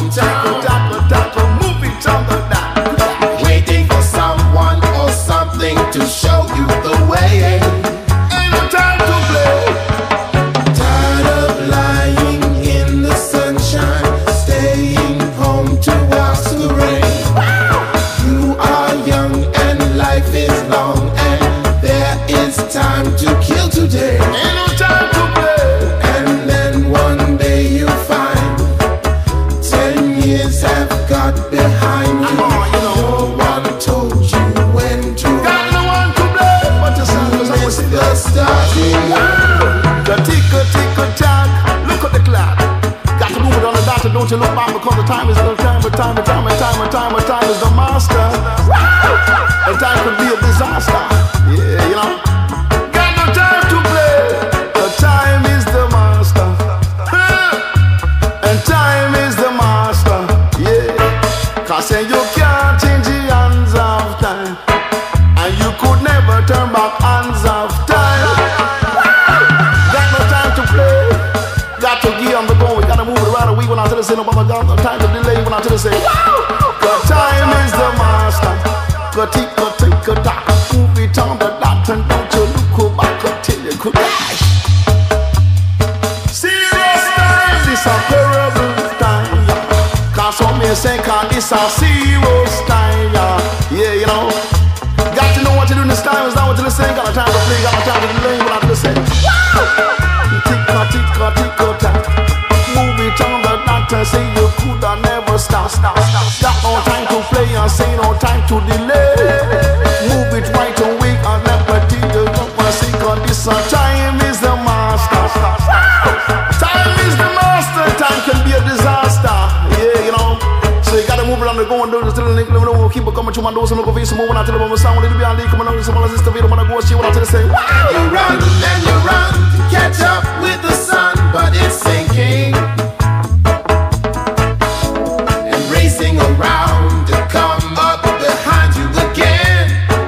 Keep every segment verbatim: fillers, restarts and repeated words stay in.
home Tackle, town. tackle, tackle, move it on the dot. Waiting for someone or something to show you the way. Ain't no time to play. Tired of lying in the sunshine, staying home to watch the rain. You are young and life is long, and there is time to kill today. Ain't no time to play. And then one day you find ten years have got behind you. No one told you when to Got run. no one to blame but yourself. You missed the starting line. The ticker, ticker, tack. Look at the clock. Got to move it on the dot, don't you look back because the time is the time, but time, but time, but time, but time, but time is the master. And time could be a disaster. Yeah, you know. Got no time to play. The time is the master. And time is the master. Yeah. Cause then you can't change the hands of time. And you could never turn back hands of time. Got no time to play. Got to give on the go. We gotta move it right away when I tell the say no, but I got no time to delay when I tell the say. The time is the master. Go tick, go tick, go tack. Move it on the dot and don't you look back until you could dash. Serious time, this a terrible time. Cause some may say, cause this a serious time. Yeah, you know. Got to know what to do in this time. Is that what you're saying? Got a time to play, got a time to delay when I tell the say. Tick, go tick, go tick, go tack. Move it on the dot and say you could have never stop, stop, stop. Got no time to play and say no time to delay. Move it right away and never till you don't want to see. Cause this a time is the master. Time is the master. Time can be a disaster. Yeah, you know. So you gotta move it on the go and do this little link. Let me know. Keep it coming to my doors and look over here. So move when I tell them I'm a sound. Little bit on the come on. Some of this video when I go see what I tell you say. You run and you run to catch up with the sun, but it's sinking and racing around to come up behind you again.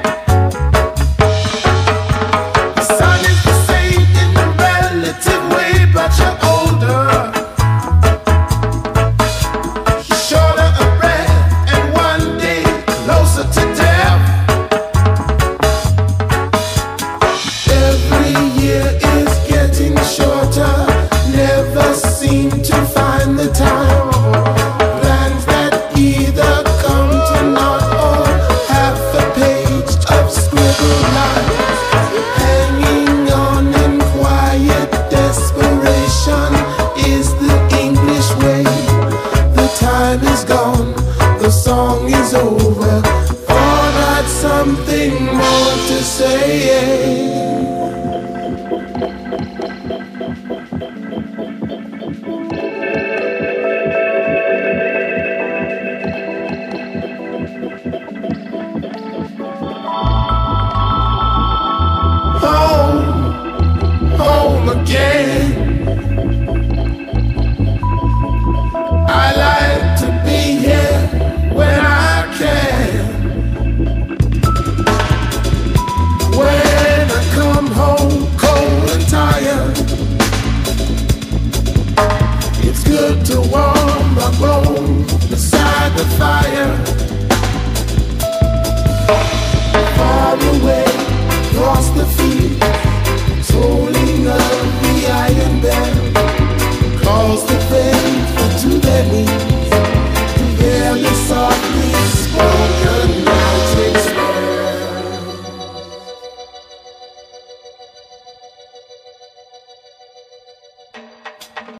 The sun is the same in a relative way, but you're older. You're shorter of breath and one day closer to death. Every year is getting shorter, never seem to find the time. Plans that either come to naught or half a page of scribbled lines. Hanging on in quiet desperation is the English way. The time is gone, the song